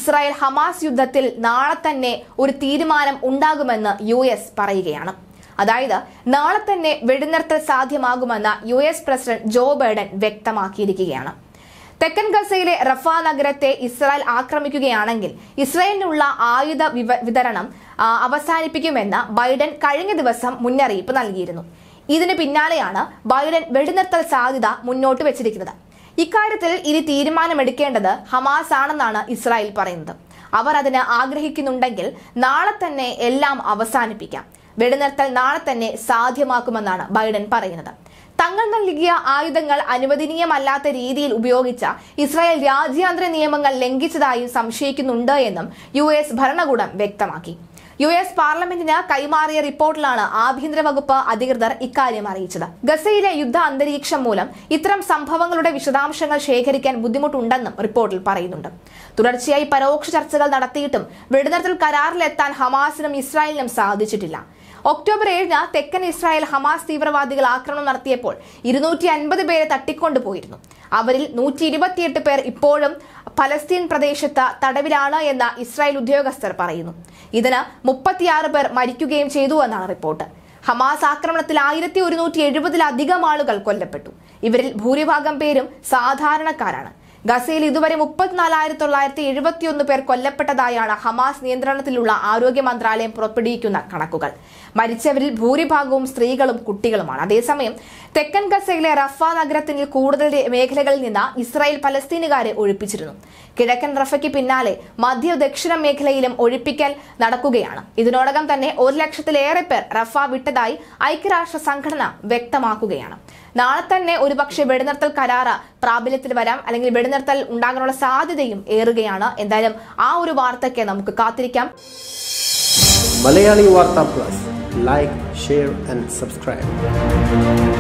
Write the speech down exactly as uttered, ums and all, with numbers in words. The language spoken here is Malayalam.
ഇസ്രായേൽ ഹമാസ് യുദ്ധത്തിൽ നാളെ തന്നെ ഒരു തീരുമാനം ഉണ്ടാകുമെന്ന് യു എസ് പറയുകയാണ്. അതായത് നാളെ തന്നെ വെടിനിർത്തൽ സാധ്യമാകുമെന്ന് U S president Joe Biden വ്യക്തമാക്കിയിരിക്കുകയാണ്. തെക്കൻ ഗസയിലെ റഫ നഗരത്തെ ഇസ്രായേൽ ആക്രമിക്കുകയാണെങ്കിൽ ഇസ്രായേലിനുള്ള ആയുധ വിതരണം അവസാനിപ്പിക്കുമെന്ന് ബൈഡൻ കഴിഞ്ഞ ദിവസം മുന്നറിയിപ്പ് നൽകിയിരുന്നു. ഇതിന് പിന്നാലെയാണ് ബൈഡൻ വെടിനിർത്തൽ സാധ്യത മുന്നോട്ട് വെച്ചിരിക്കുന്നത്. ഇക്കാര്യത്തിൽ ഇനി തീരുമാനമെടുക്കേണ്ടത് ഹമാസ് ആണെന്നാണ് ഇസ്രായേൽ പറയുന്നത്. അവർ അതിന് ആഗ്രഹിക്കുന്നുണ്ടെങ്കിൽ നാളെ തന്നെ എല്ലാം അവസാനിപ്പിക്കാം, വെടിനിർത്തൽ നാളെ തന്നെ സാധ്യമാക്കുമെന്നാണ് ബൈഡൻ പറയുന്നത്. തങ്ങൾ നൽകിയ ആയുധങ്ങൾ അനുവദനീയമല്ലാത്ത രീതിയിൽ ഉപയോഗിച്ച ഇസ്രായേൽ രാജ്യാന്തര നിയമങ്ങൾ ലംഘിച്ചതായും സംശയിക്കുന്നുണ്ട് എന്നും യു എസ് ഭരണകൂടം വ്യക്തമാക്കി. യു എസ് പാർലമെന്റിന് കൈമാറിയ റിപ്പോർട്ടിലാണ് ആഭ്യന്തര വകുപ്പ് അധികൃതർ ഇക്കാര്യം അറിയിച്ചത്. ഗസയിലെ യുദ്ധ അന്തരീക്ഷം മൂലം ഇത്തരം സംഭവങ്ങളുടെ വിശദാംശങ്ങൾ ശേഖരിക്കാൻ ബുദ്ധിമുട്ടുണ്ടെന്നും റിപ്പോർട്ടിൽ പറയുന്നുണ്ട്. തുടർച്ചയായി പരോക്ഷ ചർച്ചകൾ നടത്തിയിട്ടും വെടിനിർത്തൽ കരാറിലെത്താൻ ഹമാസിനും ഇസ്രായേലിനും സാധിച്ചിട്ടില്ല. ഒക്ടോബർ ഏഴിന് തെക്കൻ ഇസ്രായേൽ ഹമാസ് തീവ്രവാദികൾ ആക്രമണം നടത്തിയപ്പോൾ ഇരുന്നൂറ്റി അൻപത് പേരെ തട്ടിക്കൊണ്ടുപോയിരുന്നു. അവരിൽ നൂറ്റി ഇരുപത്തിയെട്ട് പേർ ഇപ്പോഴും പലസ്തീൻ പ്രദേശത്ത് തടവിലാണ് എന്ന് ഇസ്രായേൽ ഉദ്യോഗസ്ഥർ പറയുന്നു. ഇതിന് മുപ്പത്തിയാറ് പേർ മരിക്കുകയും ചെയ്തു എന്നാണ് റിപ്പോർട്ട്. ഹമാസ് ആക്രമണത്തിൽ ആയിരത്തി ഒരുന്നൂറ്റി എഴുപതിലധികം ആളുകൾ കൊല്ലപ്പെട്ടു. ഇവരിൽ ഭൂരിഭാഗം പേരും സാധാരണക്കാരാണ്. ഗസയിൽ ഇതുവരെ മുപ്പത്തിനാലായിരത്തി തൊള്ളായിരത്തി എഴുപത്തിയൊന്ന് പേർ കൊല്ലപ്പെട്ടതായാണ് ഹമാസ് നിയന്ത്രണത്തിലുള്ള ആരോഗ്യ മന്ത്രാലയം പുറപ്പെടുവിക്കുന്ന കണക്കുകൾ. മരിച്ചവരിൽ ഭൂരിഭാഗവും സ്ത്രീകളും കുട്ടികളുമാണ്. അതേസമയം തെക്കൻ ഗസയിലെ റഫ നഗരത്തിൽ കൂടുതൽ മേഖലകളിൽ നിന്ന് ഇസ്രായേൽ പലസ്തീനുകാരെ ഒഴിപ്പിച്ചിരുന്നു. കിഴക്കൻ റഫയ്ക്ക് പിന്നാലെ മധ്യ ദക്ഷിണ മേഖലയിലും ഒഴിപ്പിക്കൽ നടക്കുകയാണ്. ഇതിനോടകം തന്നെ ഒരു ലക്ഷത്തിലേറെ പേർ റഫ വിട്ടതായി ഐക്യരാഷ്ട്ര സംഘടന വ്യക്തമാക്കുകയാണ്. നാളെ തന്നെ ഒരുപക്ഷെ വെടിനിർത്തൽ കരാറ് പ്രാബല്യത്തിൽ വരാം, അല്ലെങ്കിൽ വെടിനിർത്തൽ ഉണ്ടാകാനുള്ള സാധ്യതയും ഏറുകയാണ്. എന്തായാലും ആ ഒരു വാർത്തയ്ക്ക് നമുക്ക് കാത്തിരിക്കാം. Malayali Vartha plus, like, share and subscribe.